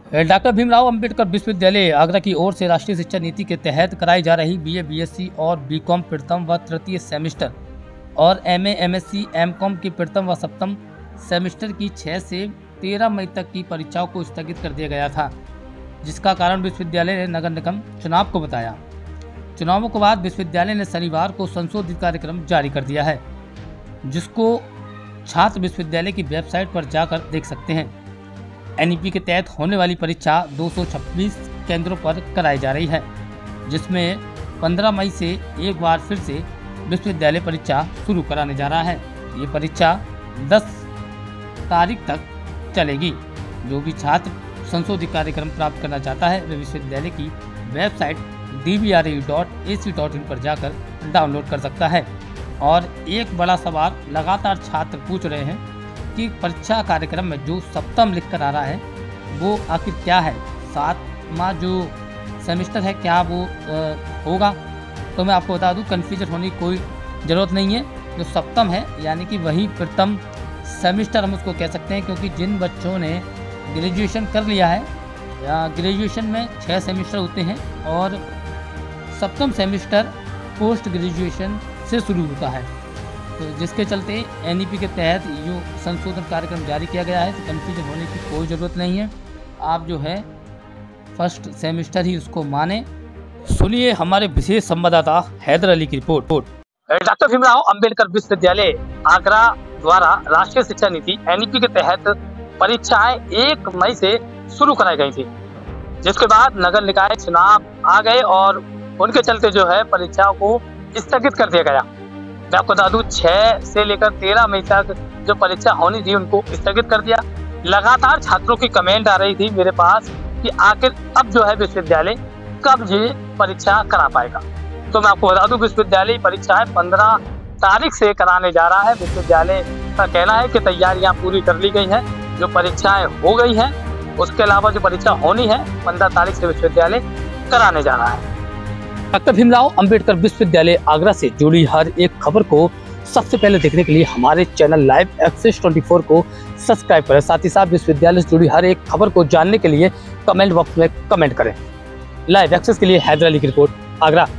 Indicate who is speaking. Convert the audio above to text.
Speaker 1: Doctor Bhimrao Ambedkar विश्वविद्यालय आगरा की ओर से राष्ट्रीय शिक्षा नीति के तहत कराई जा रही बीए, बीएससी और बीकॉम प्रथम व तृतीय सेमेस्टर और एमए, एमएससी, एमकॉम के प्रथम व सप्तम सेमेस्टर की 6 से 13 मई तक की परीक्षाओं को स्थगित कर दिया गया था, जिसका कारण विश्वविद्यालय ने नगर निगम चुनाव को बताया। चुनावों के बाद विश्वविद्यालय ने शनिवार को संशोधित कार्यक्रम जारी कर दिया है, जिसको छात्र विश्वविद्यालय की वेबसाइट पर जाकर देख सकते हैं। एनईपी के तहत होने वाली परीक्षा 226 केंद्रों पर कराई जा रही है, जिसमें 15 मई से एक बार फिर से विश्वविद्यालय परीक्षा शुरू कराने जा रहा है। ये परीक्षा 10 तारीख तक चलेगी। जो भी छात्र संशोधित कार्यक्रम प्राप्त करना चाहता है वे विश्वविद्यालय की वेबसाइट dbre.ac.in पर जाकर डाउनलोड कर सकता है। और एक बड़ा सवाल लगातार छात्र पूछ रहे हैं कि परीक्षा कार्यक्रम में जो सप्तम लिखकर आ रहा है वो आखिर क्या है, 7वां जो सेमेस्टर है क्या वो होगा। तो मैं आपको बता दूं, कन्फ्यूजन होने की कोई ज़रूरत नहीं है। जो सप्तम है यानी कि वही प्रथम सेमेस्टर हम उसको कह सकते हैं, क्योंकि जिन बच्चों ने ग्रेजुएशन कर लिया है या ग्रेजुएशन में 6 सेमेस्टर होते हैं और सप्तम सेमेस्टर पोस्ट ग्रेजुएशन से शुरू होता है, तो जिसके चलते एनईपी के तहत जो संशोधन कार्यक्रम जारी किया गया है, तो कन्फ्यूजन होने की कोई ज़रूरत नहीं है। आप जो है फर्स्ट सेमेस्टर ही उसको माने। सुनिए हमारे विशेष संवाददाता हैदर अली की रिपोर्ट।
Speaker 2: डॉक्टर भीमराव अंबेडकर विश्वविद्यालय आगरा द्वारा राष्ट्रीय शिक्षा नीति एनईपी के तहत परीक्षाएं 1 मई से शुरू कराई गई थी, जिसके बाद नगर निकाय चुनाव आ गए और उनके चलते जो है परीक्षाओं को स्थगित कर दिया गया। मैं आपको बता दूं, 6 से लेकर 13 मई तक जो परीक्षा होनी थी उनको स्थगित कर दिया। लगातार छात्रों की कमेंट आ रही थी मेरे पास कि आखिर अब जो है विश्वविद्यालय कब ये परीक्षा करा पाएगा। तो मैं आपको बता दूं, विश्वविद्यालय परीक्षाएं 15 तारीख से कराने जा रहा है। विश्वविद्यालय का कहना है कि तैयारियां पूरी कर ली गई हैं, जो परीक्षाएं हो गई हैं, उसके अलावा जो परीक्षा होनी है 15 तारीख से विश्वविद्यालय कराने जा रहा है।
Speaker 1: डॉक्टर भीमराव अंबेडकर विश्वविद्यालय आगरा से जुड़ी हर एक खबर को सबसे पहले देखने के लिए हमारे चैनल लाइव एक्सेस 24 को सब्सक्राइब करें। साथ ही साथ विश्वविद्यालय से जुड़ी हर एक खबर को जानने के लिए कमेंट बॉक्स में कमेंट करें। लाइव एक्सेस के लिए हैदर अली की रिपोर्ट, आगरा।